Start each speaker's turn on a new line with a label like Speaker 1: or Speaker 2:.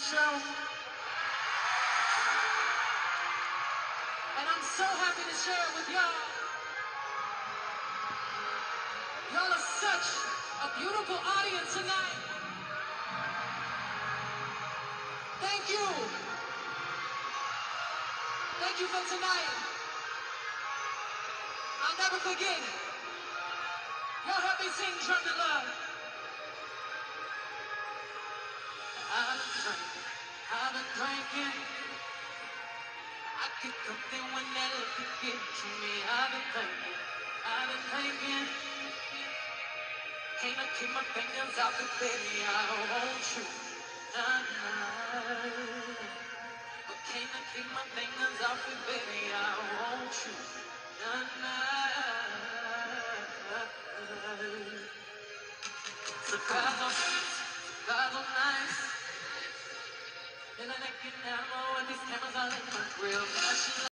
Speaker 1: show. And I'm so happy to share it with y'all. Y'all are such a beautiful audience tonight. Thank you. Thank you for tonight. I'll never forget it. Y'all help me sing Drunk in Love. I've been drinking. I get something when that liquor get to me. I've been thinking. Can't I keep my fingers out the baby? I want you. But can't I keep my fingers off the baby? I want you. Cigars are nice. In a naked ammo and these cameras are lit